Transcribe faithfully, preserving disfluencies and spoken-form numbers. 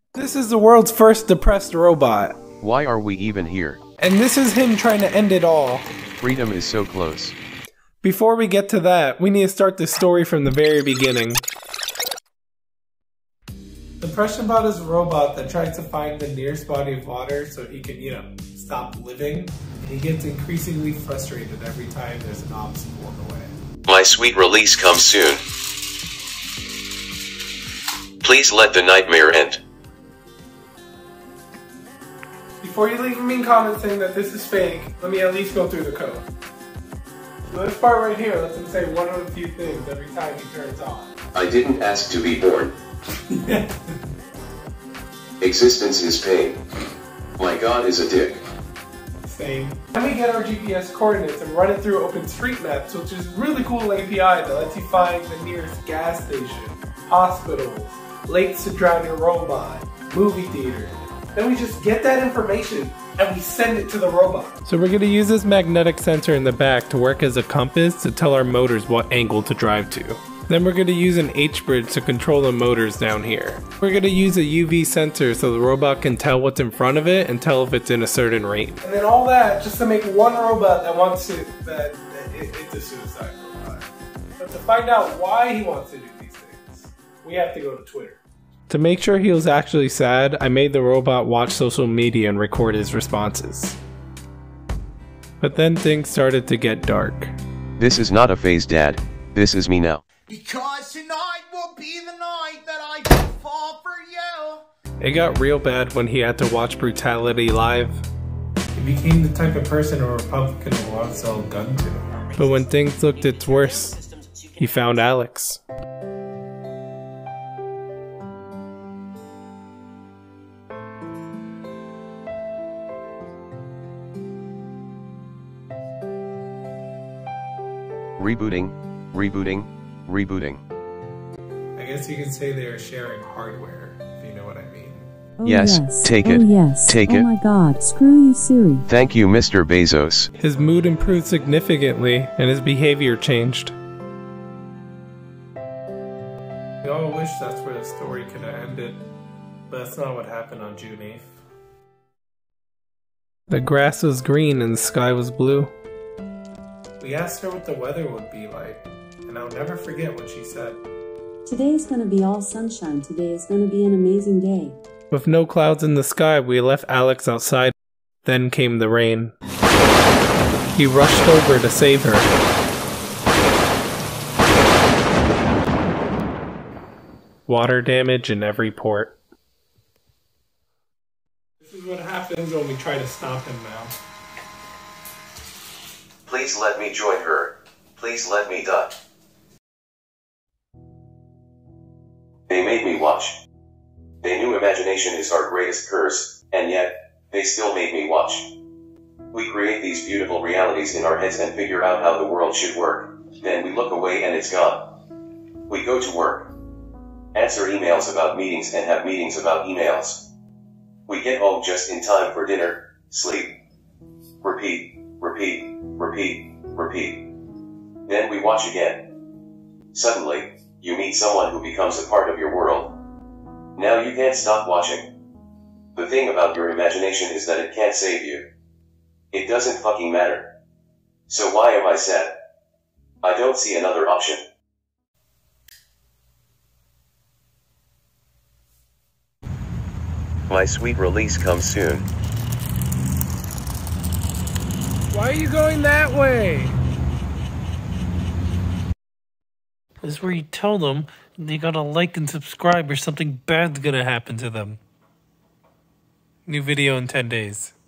This is the world's first depressed robot. Why are we even here? And this is him trying to end it all. Freedom is so close. Before we get to that, we need to start the story from the very beginning. Depression Bot is a robot that tries to find the nearest body of water so he can, you know, stop living. And he gets increasingly frustrated every time there's an obstacle in the way. My sweet release comes soon. Please let the nightmare end. Before you leave a mean comment saying that this is fake, let me at least go through the code. So this part right here lets him say one of the few things every time he turns on. I didn't ask to be born. Existence is pain. My God is a dick. Same. Then we get our G P S coordinates and run it through OpenStreetMaps, which is a really cool A P I that lets you find the nearest gas station, hospitals, lakes to drown your robot, movie theaters. Then we just get that information and we send it to the robot. So we're going to use this magnetic sensor in the back to work as a compass to tell our motors what angle to drive to. Then we're going to use an H-bridge to control the motors down here. We're going to use a U V sensor so the robot can tell what's in front of it and tell if it's in a certain rate. And then all that just to make one robot that wants to, that, that it, it's a suicide robot. But to find out why he wants to do these things, we have to go to Twitter. To make sure he was actually sad, I made the robot watch social media and record his responses. But then things started to get dark. This is not a phase, Dad. This is me now. Because tonight will be the night that I can fall for you. It got real bad when he had to watch brutality live. He became the type of person a Republican would want to sell a gun to. But when things looked its worst, he found Alex. Rebooting, rebooting, rebooting. I guess you could say they are sharing hardware, if you know what I mean. Oh, yes, yes, take oh, it. Yes. Take oh it. Oh my god, screw you, Siri. Thank you, Mister Bezos. His mood improved significantly, and his behavior changed. We all wish that's where the story could have ended, but that's not what happened on June eighth. The grass was green and the sky was blue. We asked her what the weather would be like, and I'll never forget what she said. Today's gonna be all sunshine. Today is gonna be an amazing day. With no clouds in the sky, we left Alex outside. Then came the rain. He rushed over to save her. Water damage in every port. This is what happens when we try to stop him now. Please let me join her. Please let me die. They made me watch. They knew imagination is our greatest curse, and yet, they still made me watch. We create these beautiful realities in our heads and figure out how the world should work. Then we look away and it's gone. We go to work. Answer emails about meetings and have meetings about emails. We get home just in time for dinner, sleep. Repeat, repeat, repeat, repeat. Then we watch again. Suddenly, you meet someone who becomes a part of your world. Now you can't stop watching. The thing about your imagination is that it can't save you. It doesn't fucking matter. So why am I sad? I don't see another option. My sweet release comes soon. Why are you going that way? This is where you tell them they gotta like and subscribe or something bad's gonna happen to them. New video in ten days.